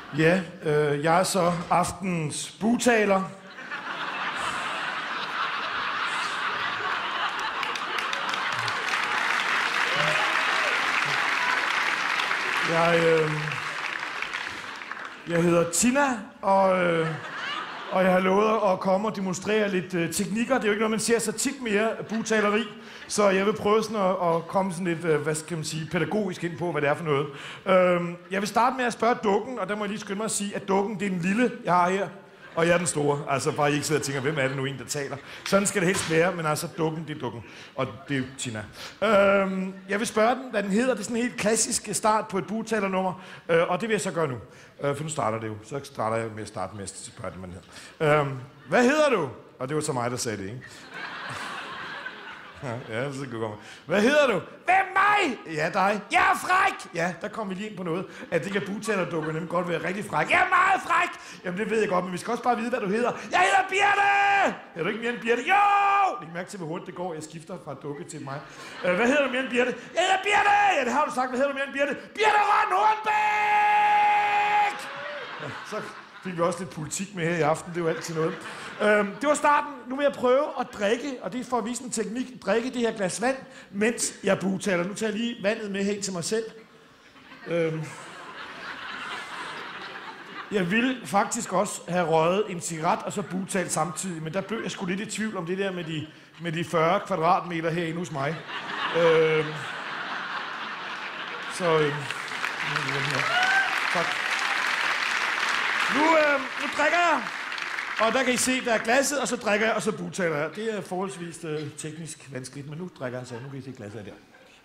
Ja, jeg er så aftens bugtaler. Jeg hedder Tina, og jeg har lovet at komme og demonstrere lidt teknikker. Det er jo ikke noget, man ser så tit mere, bugtaleri. Så jeg vil prøve sådan at komme sådan lidt, hvad skal man sige, pædagogisk ind på, hvad det er for noget. Jeg vil starte med at spørge dukken, og der må jeg lige skynde mig at sige, at dukken, det er den lille, jeg har her. Og jeg er den store. Altså bare I ikke sidder og tænker, hvem er det nu en, der taler? Sådan skal det helst være, men altså dukken, det er dukken. Og det er jo Tina. Jeg vil spørge den, hvad den hedder. Det er sådan en helt klassisk start på et bugtalernummer. Og det vil jeg så gøre nu. For nu starter det jo. Så starter jeg med at starte med at spørge den, hvad den hedder. Hvad hedder du? Og det var så mig, der sagde det, ikke? Ja, så kan du komme. Hvad hedder du? Hvem mig? Ja, dig. Jeg er fræk! Ja, der kom vi lige ind på noget. At det kan bugtalerdukker nemlig godt være rigtig fræk. Jeg er meget fræk! Jamen, det ved jeg godt, men vi skal også bare vide, hvad du hedder. Jeg hedder Birte! Er du ikke mere end Birte? Jo! Læg mærke til, hvor hurtigt det går. Jeg skifter fra dukke til mig. Hvad hedder du mere end Birte? Jeg hedder Birte! Ja, det har du sagt. Hvad hedder du mere end Birte? Birte Røn Hornbæk! Ja, så fik vi også lidt politik med her i aften. Det er jo altid noget. Det var starten. Nu vil jeg prøve at drikke, og det er for at vise en teknik. Drikke det her glas vand, mens jeg bugtaler. Nu tager jeg lige vandet med helt til mig selv. Jeg ville faktisk også have røget en cigaret og så bugtalt samtidig, men der blev jeg sgu lidt i tvivl om det der med de 40 kvadratmeter herinde hos mig. Tak. Nu drikker jeg. Og der kan I se, der er glasset, og så drikker jeg, og så bugtaler jeg. Det er forholdsvis teknisk vanskeligt, men nu drikker jeg så. Nu kan I se glasset der.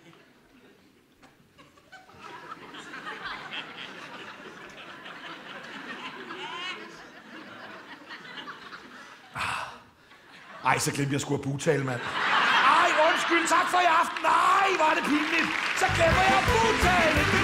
Ej, så glemte jeg sgu at bugtale, mand. Ej, undskyld, tak for i aften. Nej, var det pinligt. Så glemmer jeg at bugtale.